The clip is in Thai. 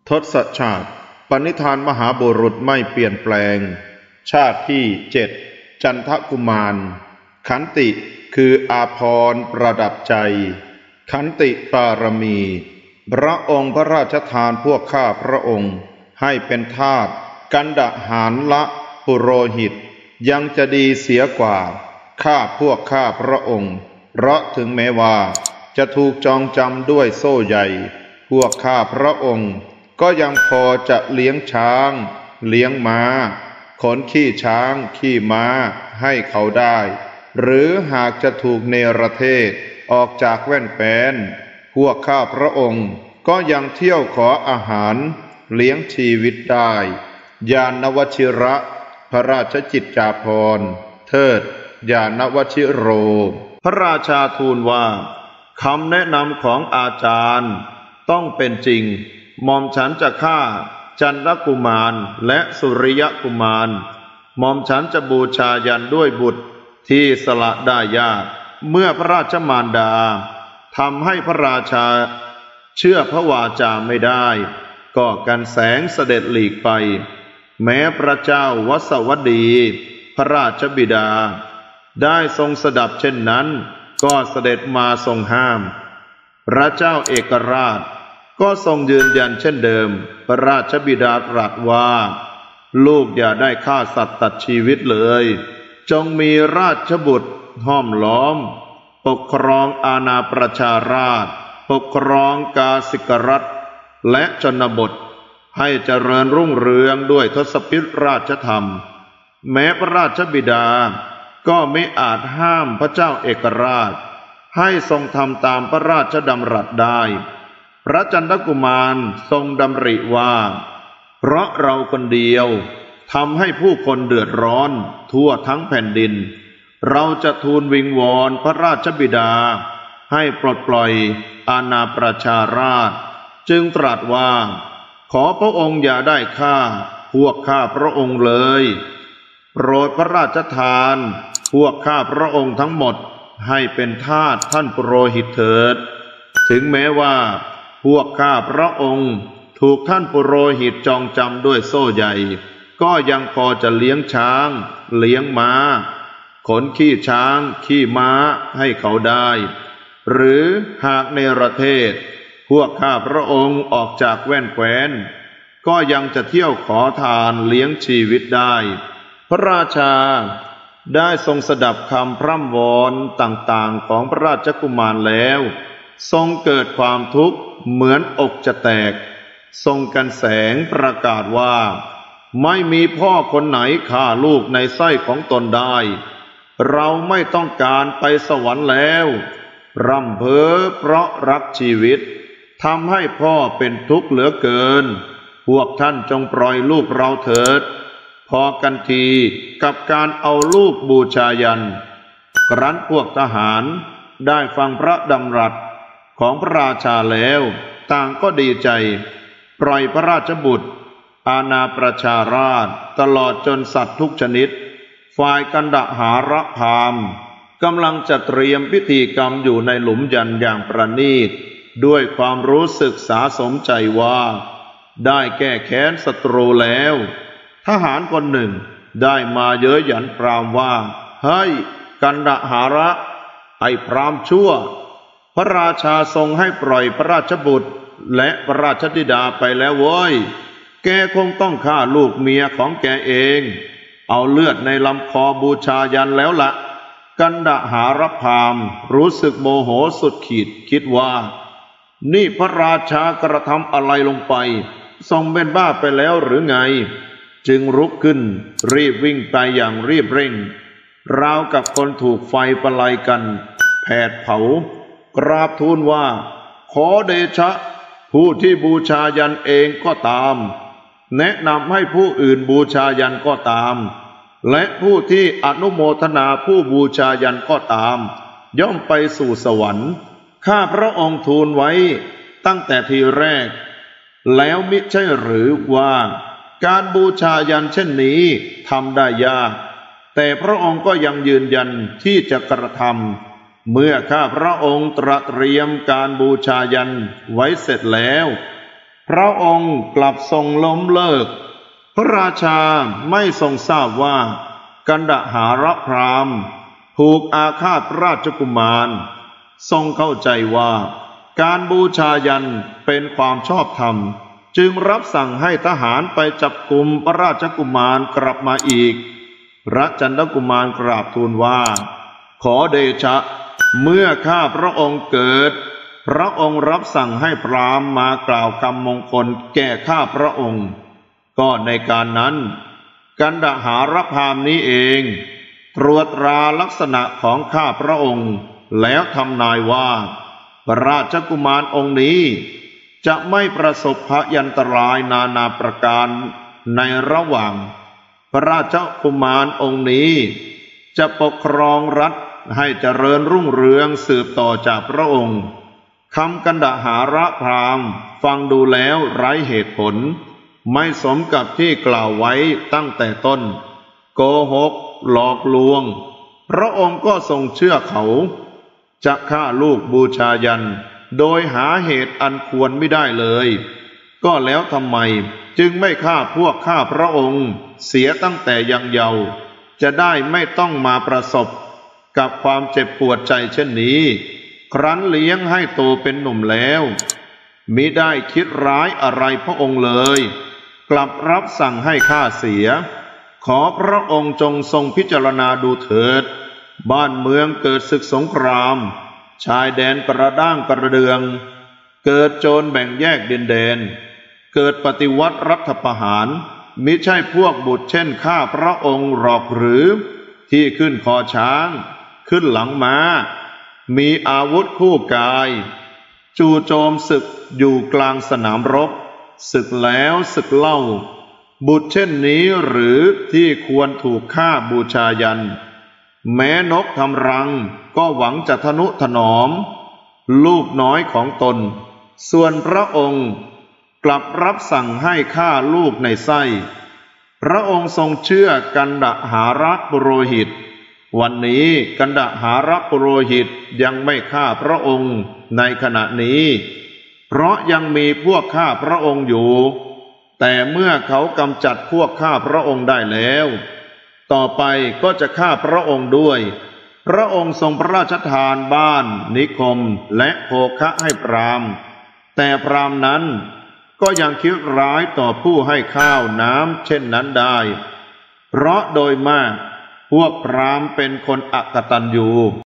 ทศชาติปณิธานมหาบุรุษไม่เปลี่ยนแปลงชาติที่7จันทกุมารขันติคืออาภรณ์ประดับใจขันติปารมีพระองค์พระราชทานพวกข้าพระองค์ให้เป็นทาสกันดหารละปุโรหิตยังจะดีเสียกว่าข้าพวกข้าพระองค์เพราะถึงแม้ว่าจะถูกจองจำด้วยโซ่ใหญ่พวกข้าพระองค์ก็ยังพอจะเลี้ยงช้างเลี้ยงม้าขนขี้ช้างขี้ม้าให้เขาได้หรือหากจะถูกเนรเทศออกจากแว่นแป้นพวกข้าพระองค์ก็ยังเที่ยวขออาหารเลี้ยงชีวิตได้ญาณวชิระพระราชจิตจาภรณ์เทิดญาณวชิโรพระราชาทูลว่าคำแนะนำของอาจารย์ต้องเป็นจริงหม่อมฉันจะฆ่าจันทกุมารและสุริยกุมารหม่อมฉันจะบูชายันด้วยบุตรที่สละได้ยากเมื่อพระราชมารดาทำให้พระราชาเชื่อพระวาจาไม่ได้ก็กันแสงเสด็จหลีกไปแม้พระเจ้าวสวดีพระราชบิดาได้ทรงสดับเช่นนั้นก็เสด็จมาทรงห้ามพระเจ้าเอกราชก็ทรงยืนยันเช่นเดิมพระราชบิดาตรัสว่าลูกอย่าได้ฆ่าสัตว์ตัดชีวิตเลยจงมีราชบุตรห้อมล้อมปกครองอาณาประชาราษฎร์ปกครองกาสิกรัฐและชนบทให้เจริญรุ่งเรืองด้วยทศพิธราชธรรมแม้พระราชบิดาก็ไม่อาจห้ามพระเจ้าเอกราชให้ทรงทำตามพระราชดำรัสได้พระจันทกุมารทรงดำริว่าเพราะเราคนเดียวทำให้ผู้คนเดือดร้อนทั่วทั้งแผ่นดินเราจะทูลวิงวอนพระราชบิดาให้ปลดปล่อยอาณาประชาราษฎร์จึงตรัสว่าขอพระองค์อย่าได้ฆ่าพวกข้าพระองค์เลยโปรดพระราชทานพวกข้าพระองค์ทั้งหมดให้เป็นทาสท่านปุโรหิตเถิดถึงแม้ว่าพวกข้าพระองค์ถูกท่านปุโรหิตจองจำด้วยโซ่ใหญ่ก็ยังพอจะเลี้ยงช้างเลี้ยงม้าขนขี้ช้างขี้ม้าให้เขาได้หรือหากเนรเทศพวกข้าพระองค์ออกจากแว่นแคว้นก็ยังจะเที่ยวขอทานเลี้ยงชีวิตได้พระราชาได้ทรงสดับคำพร่ำวอนต่างๆของพระราชกุมารแล้วทรงเกิดความทุกข์เหมือนอกจะแตกทรงกันแสงประกาศว่าไม่มีพ่อคนไหนฆ่าลูกในไส้ของตนได้เราไม่ต้องการไปสวรรค์แล้วร่ำเพ้อเพราะรักชีวิตทำให้พ่อเป็นทุกข์เหลือเกินพวกท่านจงปล่อยลูกเราเถิดพอกันทีกับการเอาลูกบูชายันครั้นพวกทหารได้ฟังพระดำรัสของพระราชาแล้วต่างก็ดีใจปล่อยพระราชบุตรอาณาประชาราษฎร์ตลอดจนสัตว์ทุกชนิดฝ่ายกันดหารพามกำลังจะเตรียมพิธีกรรมอยู่ในหลุมยันอย่างประณีตด้วยความรู้สึกสาสมใจว่าได้แก้แค้นศัตรูแล้วทหารคนหนึ่งได้มาเย้ยหยันพราหมณ์ว่าเฮ้ยกันดหาระไอ้พราหมณ์ชั่วพระราชาทรงให้ปล่อยพระราชบุตรและพระราชธิดาไปแล้วเว้ยแกคงต้องฆ่าลูกเมียของแกเองเอาเลือดในลำคอบูชายันแล้วละกันดหารพามรู้สึกโมโหสุดขีดคิดว่านี่พระราชากระทำอะไรลงไปทรงเป็นบ้าไปแล้วหรือไงจึงลุกขึ้นรีบวิ่งไปอย่างรีบเร่งราวกับคนถูกไฟประไลกันแผดเผากราบทูลว่าขอเดชะผู้ที่บูชายันเองก็ตามแนะนำให้ผู้อื่นบูชายันก็ตามและผู้ที่อนุโมทนาผู้บูชายันก็ตามย่อมไปสู่สวรรค์ข้าพระองค์ทูลไว้ตั้งแต่ทีแรกแล้วมิใช่หรือว่าการบูชายันเช่นนี้ทำได้ยากแต่พระองค์ก็ยังยืนยันที่จะกระทำเมื่อข้าพระองค์ตระเตรียมการบูชายันไว้เสร็จแล้วพระองค์กลับทรงล้มเลิกพระราชาไม่ทรงทราบว่ากันดหารพราหมณ์ผูกอาฆาตราชกุมารทรงเข้าใจว่าการบูชายันเป็นความชอบธรรมจึงรับสั่งให้ทหารไปจับกุมพระราชกุมารกลับมาอีกพระจันทกุมารกราบทูลว่าขอเดชะเมื่อข้าพระองค์เกิดพระองค์รับสั่งให้พราหมณ์มากล่าวคำมงคลแก่ข้าพระองค์ก็ในการนั้นกันดหารพราหมณ์นี้เองตรวจตราลักษณะของข้าพระองค์แล้วทำนายว่าพระราชกุมารองค์นี้จะไม่ประสบพยันตรายนานาประการในระหว่างพระราชกุมารองค์นี้จะปกครองรัฐให้เจริญรุ่งเรืองสืบต่อจากพระองค์คำกันดหารพราหมณ์ฟังดูแล้วไร้เหตุผลไม่สมกับที่กล่าวไว้ตั้งแต่ต้นโกหกหลอกลวงพระองค์ก็ทรงเชื่อเขาจะฆ่าลูกบูชายันโดยหาเหตุอันควรไม่ได้เลยก็แล้วทำไมจึงไม่ฆ่าพวกข้าพระองค์เสียตั้งแต่ยังเยาว์จะได้ไม่ต้องมาประสบกับความเจ็บปวดใจเช่นนี้ครั้นเลี้ยงให้โตเป็นหนุ่มแล้วมิได้คิดร้ายอะไรพระองค์เลยกลับรับสั่งให้ฆ่าเสียขอพระองค์จงทรงพิจารณาดูเถิดบ้านเมืองเกิดศึกสงครามชายแดนกระด้างกระเดืองเกิดโจรแบ่งแยกดินแดนเกิดปฏิวัติรัฐประหารมิใช่พวกบุตรเช่นข้าพระองค์หรอกหรือที่ขึ้นคอช้างขึ้นหลังม้ามีอาวุธคู่กายจู่โจมศึกอยู่กลางสนามรบศึกแล้วศึกเล่าบุตรเช่นนี้หรือที่ควรถูกฆ่าบูชายันแม้นกทำรังก็หวังจะทนุถนอมลูกน้อยของตนส่วนพระองค์กลับรับสั่งให้ฆ่าลูกในไส้พระองค์ทรงเชื่อกันดหารปุโรหิตวันนี้กันดหารปุโรหิตยังไม่ฆ่าพระองค์ในขณะนี้เพราะยังมีพวกฆ่าพระองค์อยู่แต่เมื่อเขากำจัดพวกฆ่าพระองค์ได้แล้วต่อไปก็จะฆ่าพระองค์ด้วยพระองค์ทรงพระราชทานบ้านนิคมและโภคะให้พราหมณ์แต่พราหมณ์นั้นก็ยังคิดร้ายต่อผู้ให้ข้าวน้ำเช่นนั้นได้เพราะโดยมากพวกพราหมณ์เป็นคนอกตัญญู